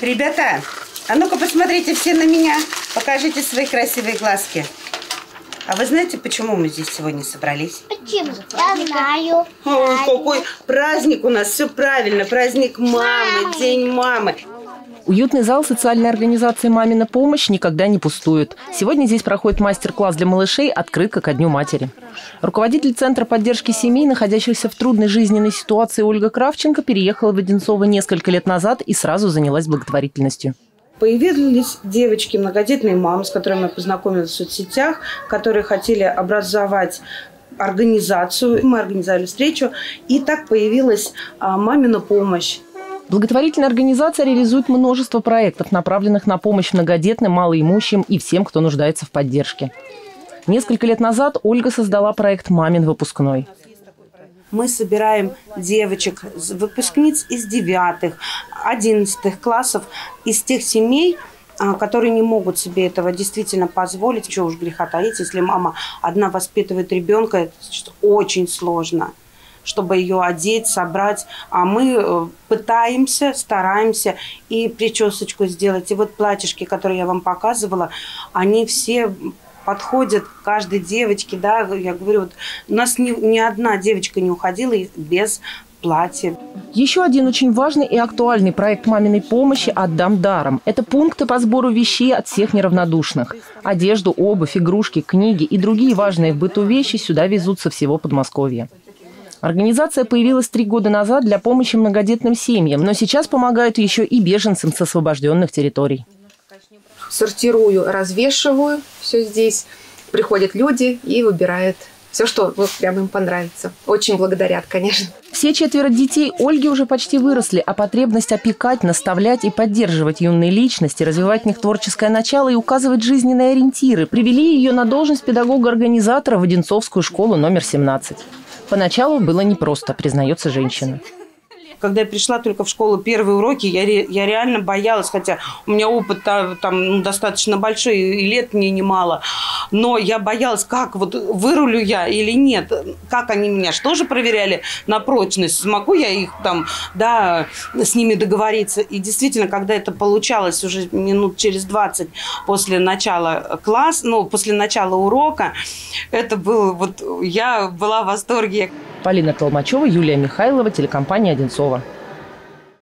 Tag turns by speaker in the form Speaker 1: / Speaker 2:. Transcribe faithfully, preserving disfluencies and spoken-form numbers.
Speaker 1: Ребята, а ну-ка посмотрите все на меня. Покажите свои красивые глазки. А вы знаете, почему мы здесь сегодня собрались?
Speaker 2: Почему? Я знаю.
Speaker 1: Ой, какой праздник у нас. Все правильно. Праздник мамы, День мамы.
Speaker 3: Уютный зал социальной организации «Мамина помощь» никогда не пустует. Сегодня здесь проходит мастер-класс для малышей «Открытка ко Дню матери». Руководитель Центра поддержки семей, находящихся в трудной жизненной ситуации, Ольга Кравченко переехала в Одинцово несколько лет назад и сразу занялась благотворительностью.
Speaker 1: Появились девочки, многодетные мамы, с которыми я познакомилась в соцсетях, которые хотели образовать организацию. Мы организовали встречу, и так появилась «Мамина помощь».
Speaker 3: Благотворительная организация реализует множество проектов, направленных на помощь многодетным, малоимущим и всем, кто нуждается в поддержке. Несколько лет назад Ольга создала проект «Мамин выпускной».
Speaker 1: Мы собираем девочек, выпускниц из девятых, одиннадцатых классов, из тех семей, которые не могут себе этого действительно позволить. Чего уж греха таить, если мама одна воспитывает ребенка, это очень сложно, чтобы ее одеть, собрать. А мы пытаемся, стараемся и причесочку сделать. И вот платьишки, которые я вам показывала, они все подходят каждой девочке. Да? Я говорю, вот у нас ни, ни одна девочка не уходила без платья.
Speaker 3: Еще один очень важный и актуальный проект «Маминой помощи» «Отдам даром». Это пункты по сбору вещей от всех неравнодушных. Одежду, обувь, игрушки, книги и другие важные в быту вещи сюда везут со всего Подмосковья. Организация появилась три года назад для помощи многодетным семьям, но сейчас помогают еще и беженцам с освобожденных территорий.
Speaker 4: Сортирую, развешиваю все здесь. Приходят люди и выбирают все, что вот прям им понравится. Очень благодарят, конечно.
Speaker 3: Все четверо детей Ольги уже почти выросли, а потребность опекать, наставлять и поддерживать юные личности, развивать в них творческое начало и указывать жизненные ориентиры привели ее на должность педагога-организатора в Одинцовскую школу номер семнадцать. Поначалу было непросто, признается женщина.
Speaker 1: Когда я пришла только в школу, первые уроки, я, ре, я реально боялась, хотя у меня опыт там, ну, достаточно большой, и лет мне немало. Но я боялась, как вот вырулю я или нет, как они меня, что же проверяли на прочность, смогу я их там, да, с ними договориться. И действительно, когда это получалось уже минут через двадцать после начала класса, ну, после начала урока, это было, вот, я была в восторге.
Speaker 3: Полина Толмачева, Юлия Михайлова, телекомпания «Одинцово».